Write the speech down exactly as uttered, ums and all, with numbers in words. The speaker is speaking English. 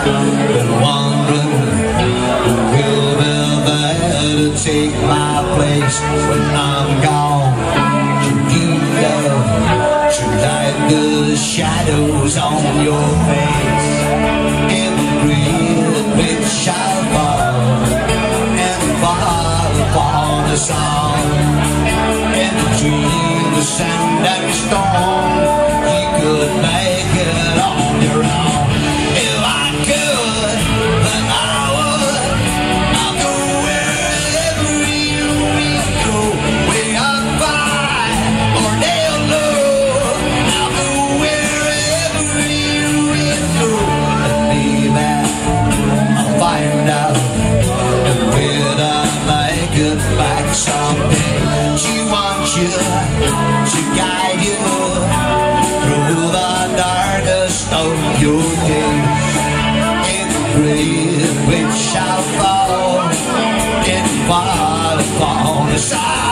been wondering who will be there to take my place when I'm gone. To give love, to light the shadows on your face. In the breeze which shall fall and fall upon us all. In between the sand and storm, you could make it on your own. If I could, then I would. I'll go wherever you go, way up high or down low. I'll go wherever you go, and maybe I'll find out if when I make it back someday. She wants you to guide you through the darkest of your days. In the grave which shall fall, it fall upon the side.